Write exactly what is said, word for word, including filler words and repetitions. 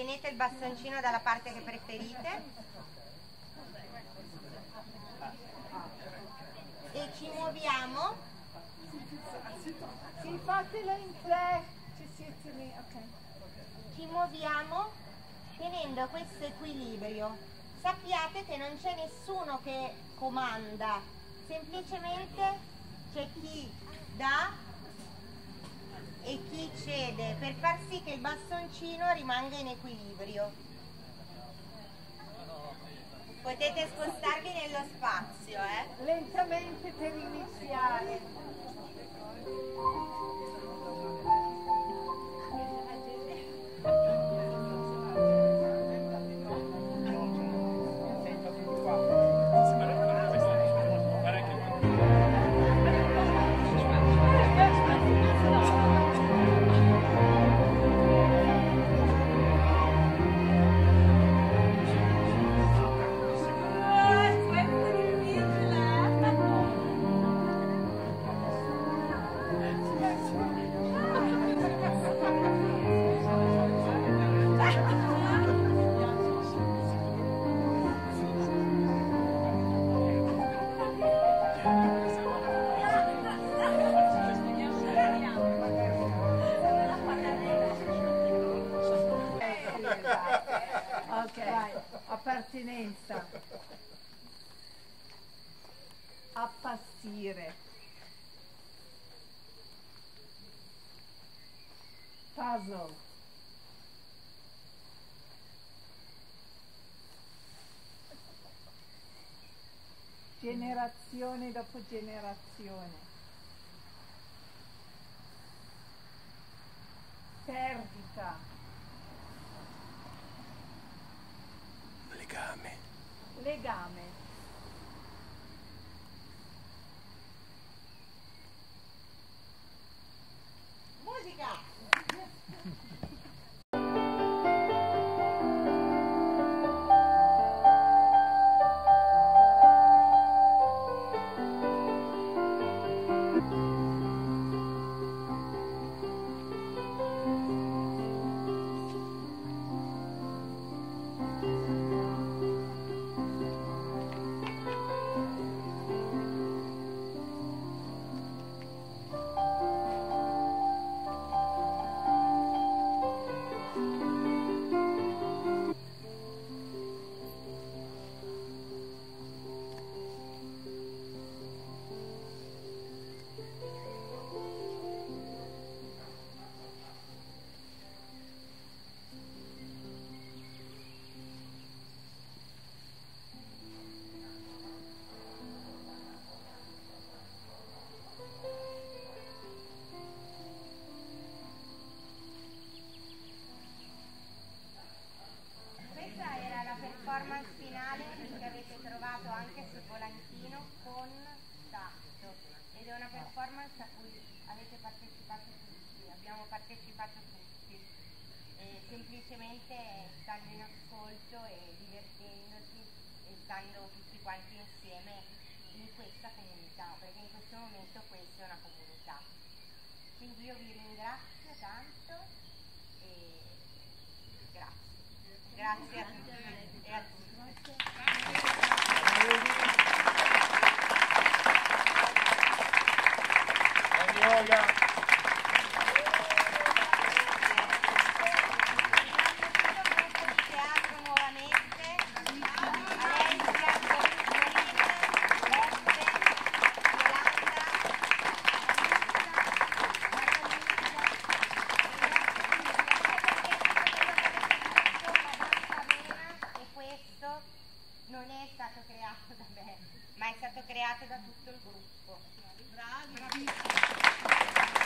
tenete il bastoncino dalla parte che preferite e ci muoviamo. Sì, fatelo in tre, ci siete lì, ok. Ci muoviamo tenendo questo equilibrio. Sappiate che non c'è nessuno che comanda, semplicemente c'è chi dà e chi cede per far sì che il bastoncino rimanga in equilibrio. Potete spostarvi nello spazio, eh? Lentamente per iniziare. Appartenenza, appassire, puzzle, generazione dopo generazione, perdita, legame, legame, musica. Performance finale che avete trovato anche sul volantino con tatto, ed è una performance a cui avete partecipato tutti, abbiamo partecipato tutti, e semplicemente stando in ascolto e divertendosi e stando tutti quanti insieme in questa comunità, perché in questo momento questa è una comunità. Quindi io vi ringrazio tanto e grazie. Grazie a tutti. E a tutti. Yoga. Non è stato creato da me, ma è stato creato da tutto il gruppo. Bravi!